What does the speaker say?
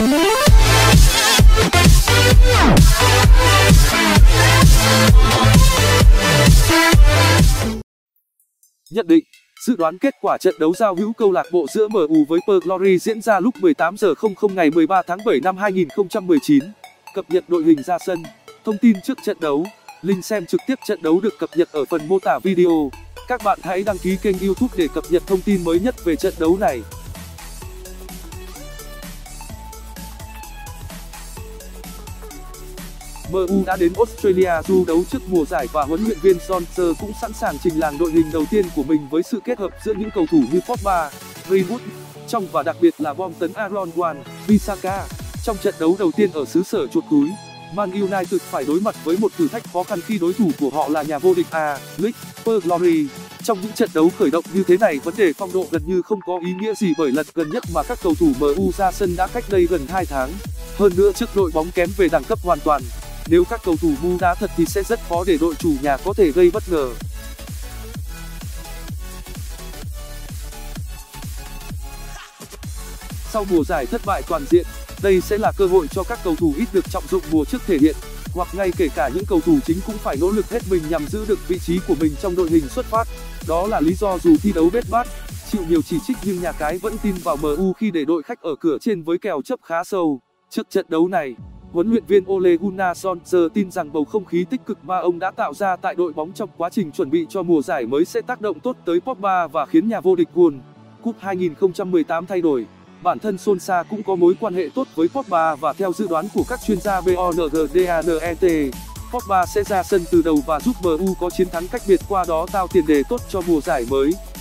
Nhận định, dự đoán kết quả trận đấu giao hữu câu lạc bộ giữa MU với Pearl Glory diễn ra lúc 18:00 ngày 13 tháng 7 năm 2019. Cập nhật đội hình ra sân, thông tin trước trận đấu, link xem trực tiếp trận đấu được cập nhật ở phần mô tả video. Các bạn hãy đăng ký kênh YouTube để cập nhật thông tin mới nhất về trận đấu này. MU đã đến Australia du đấu trước mùa giải và huấn luyện viên Solskjaer cũng sẵn sàng trình làng đội hình đầu tiên của mình với sự kết hợp giữa những cầu thủ như Pogba, Greenwood trong và đặc biệt là bom tấn Aaron Wan-Bissaka. Trong trận đấu đầu tiên ở xứ sở chuột túi, Man United phải đối mặt với một thử thách khó khăn khi đối thủ của họ là nhà vô địch A-League, Pearl Glory. Trong những trận đấu khởi động như thế này, vấn đề phong độ gần như không có ý nghĩa gì bởi lần gần nhất mà các cầu thủ MU ra sân đã cách đây gần 2 tháng. Hơn nữa, trước đội bóng kém về đẳng cấp hoàn toàn, nếu các cầu thủ MU đá thật thì sẽ rất khó để đội chủ nhà có thể gây bất ngờ. Sau mùa giải thất bại toàn diện, đây sẽ là cơ hội cho các cầu thủ ít được trọng dụng mùa trước thể hiện, hoặc ngay kể cả những cầu thủ chính cũng phải nỗ lực hết mình nhằm giữ được vị trí của mình trong đội hình xuất phát. Đó là lý do dù thi đấu bết bát, chịu nhiều chỉ trích nhưng nhà cái vẫn tin vào MU khi để đội khách ở cửa trên với kèo chấp khá sâu. Trước trận đấu này, huấn luyện viên Ole Gunnar Solskjaer tin rằng bầu không khí tích cực mà ông đã tạo ra tại đội bóng trong quá trình chuẩn bị cho mùa giải mới sẽ tác động tốt tới Pogba và khiến nhà vô địch World Cup 2018 thay đổi. Bản thân Solskjaer cũng có mối quan hệ tốt với Pogba và theo dự đoán của các chuyên gia BONGDANET, Pogba sẽ ra sân từ đầu và giúp MU có chiến thắng cách biệt, qua đó tạo tiền đề tốt cho mùa giải mới.